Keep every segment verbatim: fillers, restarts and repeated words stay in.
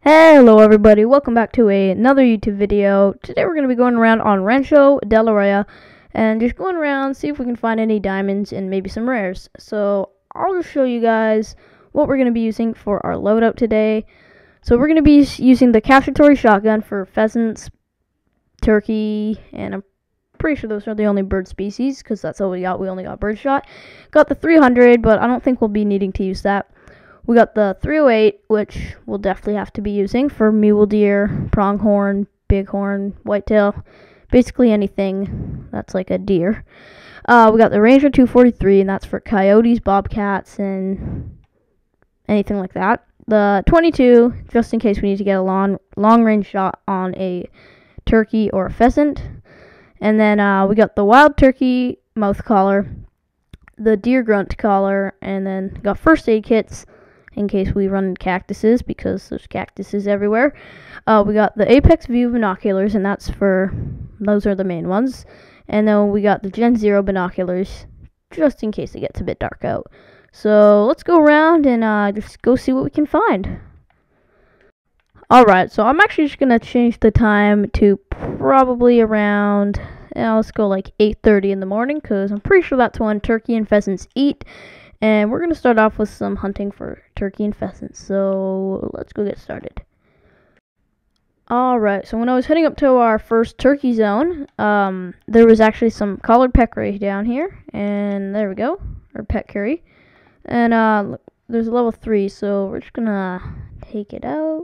Hello everybody, welcome back to a, another YouTube video. Today we're going to be going around on Rancho de la Raya and just going around, see if we can find any diamonds and maybe some rares. So I'll just show you guys what we're going to be using for our loadout today. So we're going to be using the cacciatore shotgun for pheasants, turkey, and I'm pretty sure those are the only bird species because that's all we got. We only got birdshot. Got the three hundred, but I don't think we'll be needing to use that. We got the three oh eight, which we'll definitely have to be using for mule deer, pronghorn, bighorn, whitetail, basically anything that's like a deer. Uh, we got the Ranger two forty-three, and that's for coyotes, bobcats, and anything like that. The twenty-two, just in case we need to get a long, long range shot on a turkey or a pheasant. And then uh, we got the wild turkey mouth collar, the deer grunt collar, and then got first aid kits in case we run into cactuses, because there's cactuses everywhere. Uh, we got the Apex View binoculars, and that's for, those are the main ones. And then we got the Gen Zero binoculars, just in case it gets a bit dark out. So let's go around and uh, just go see what we can find. Alright, so I'm actually just going to change the time to probably around, yeah, let's go like eight thirty in the morning, because I'm pretty sure that's when turkey and pheasants eat. And we're going to start off with some hunting for turkey and pheasants. So let's go get started. Alright, so when I was heading up to our first turkey zone, um, there was actually some collared peccary down here. And there we go, or pet curry. And uh, look, there's a level three, so we're just going to take it out.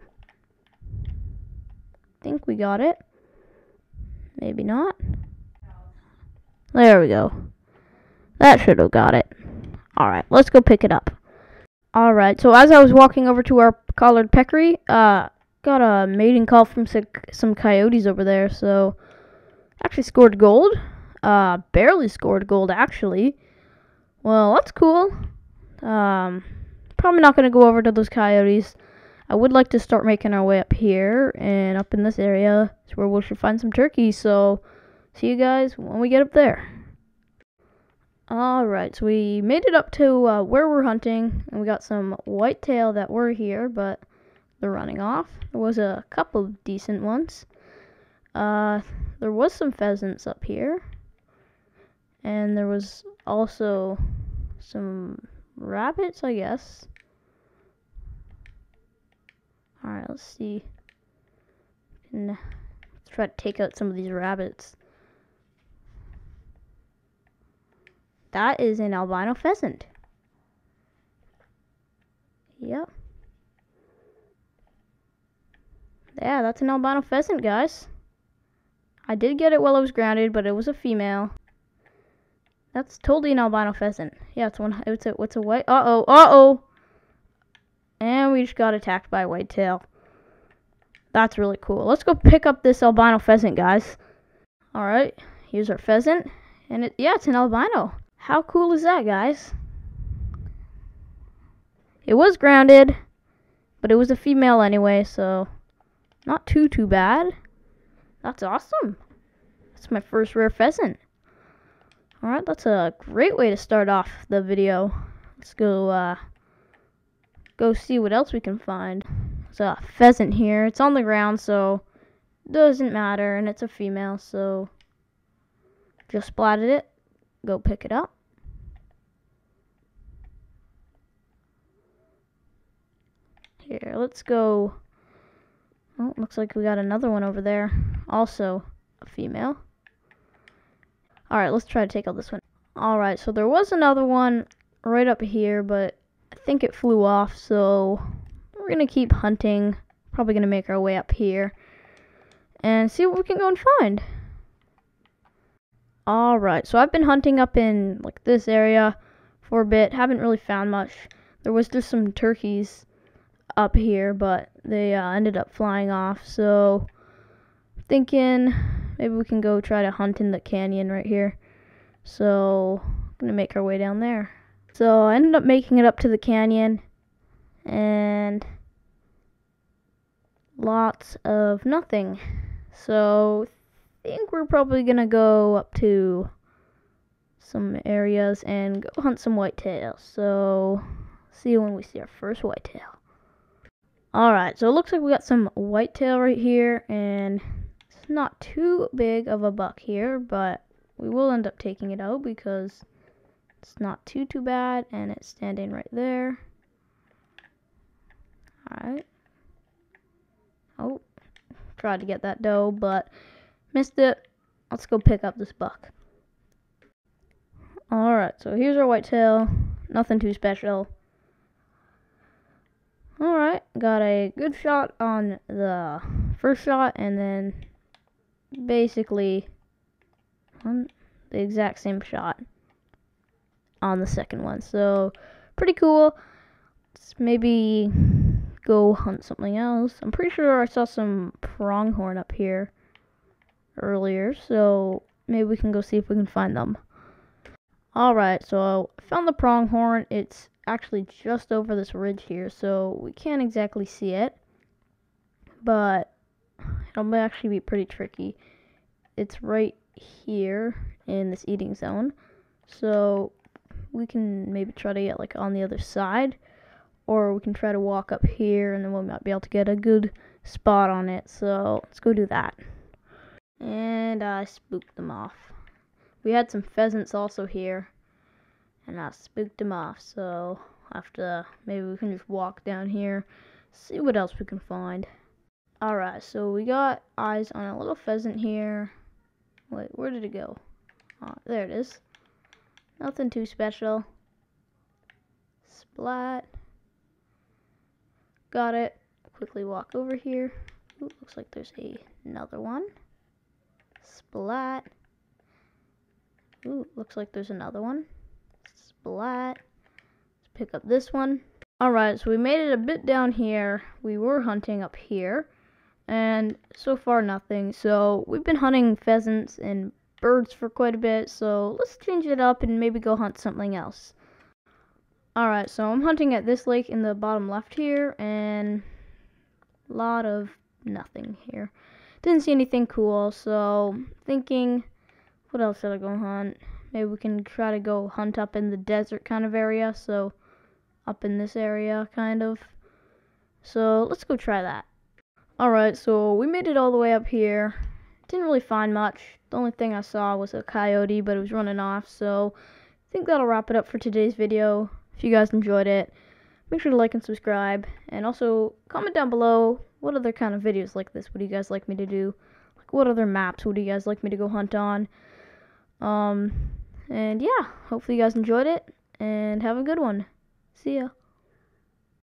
I think we got it. Maybe not. There we go. That should have got it. Alright, let's go pick it up. Alright, so as I was walking over to our collared peccary, uh, got a mating call from some coyotes over there, so actually scored gold. Uh, barely scored gold, actually. Well, that's cool. Um, probably not going to go over to those coyotes. I would like to start making our way up here, and up in this area is where we should find some turkeys, so see you guys when we get up there. Alright, so we made it up to uh, where we're hunting, and we got some whitetail that were here, but they're running off. There was a couple of decent ones. Uh, there was some pheasants up here, and there was also some rabbits, I guess. Alright, let's see. Let's try to take out some of these rabbits. That is an albino pheasant. Yep. Yeah, that's an albino pheasant, guys. I did get it while I was grounded, but it was a female. That's totally an albino pheasant. Yeah, it's one. It's a. What's a white? Uh oh. Uh oh. And we just got attacked by a whitetail. That's really cool. Let's go pick up this albino pheasant, guys. All right. Here's our pheasant, and it. Yeah, it's an albino. How cool is that, guys? It was grounded, but it was a female anyway, so not too, too bad. That's awesome. That's my first rare pheasant. Alright, that's a great way to start off the video. Let's go, uh, go see what else we can find. There's a pheasant here. It's on the ground, so doesn't matter, and it's a female, so just splatted it. Go pick it up. Here, let's go. Oh, looks like we got another one over there. Also a female. Alright, let's try to take out this one. Alright, so there was another one right up here, but I think it flew off, so we're going to keep hunting. Probably going to make our way up here and see what we can go and find. Alright, so I've been hunting up in like this area for a bit. Haven't really found much. There was just some turkeys up here, but they uh, ended up flying off. So thinking maybe we can go try to hunt in the canyon right here. So I'm going to make our way down there. So I ended up making it up to the canyon, and lots of nothing. So I think we're probably gonna go up to some areas and go hunt some whitetail. So see you when we see our first whitetail. Alright, so it looks like we got some whitetail right here, and it's not too big of a buck here, but we will end up taking it out because it's not too, too bad, and it's standing right there. Alright. Oh, tried to get that doe, but missed it. Let's go pick up this buck. Alright, so here's our whitetail. Nothing too special. Alright, got a good shot on the first shot, and then basically on the exact same shot on the second one. So, pretty cool. Let's maybe go hunt something else. I'm pretty sure I saw some pronghorn up here earlier, so maybe we can go see if we can find them. Alright, so I found the pronghorn. It's actually just over this ridge here, so we can't exactly see it, but it'll actually be pretty tricky. It's right here in this eating zone, so we can maybe try to get like on the other side, or we can try to walk up here and then we might be able to get a good spot on it. So let's go do that. And I spooked them off. We had some pheasants also here, and I spooked them off, so after maybe we can just walk down here, see what else we can find. Alright, so we got eyes on a little pheasant here. Wait, where did it go? Oh, there it is. Nothing too special. Splat. Got it. Quickly walk over here. Ooh, looks like there's a, another one. Splat. Ooh, looks like there's another one. Splat. Let's pick up this one. Alright, so we made it a bit down here. We were hunting up here, and so far nothing. So we've been hunting pheasants and birds for quite a bit, so let's change it up and maybe go hunt something else. Alright, so I'm hunting at this lake in the bottom left here, and a lot of nothing here. Didn't see anything cool, so thinking, what else should I go hunt? Maybe we can try to go hunt up in the desert kind of area, so up in this area, kind of. So let's go try that. Alright, so we made it all the way up here. Didn't really find much. The only thing I saw was a coyote, but it was running off, so I think that'll wrap it up for today's video. If you guys enjoyed it, make sure to like and subscribe, and also comment down below what other kind of videos like this would you guys like me to do. Like, what other maps would you guys like me to go hunt on? Um, and yeah, hopefully you guys enjoyed it, and have a good one. See ya.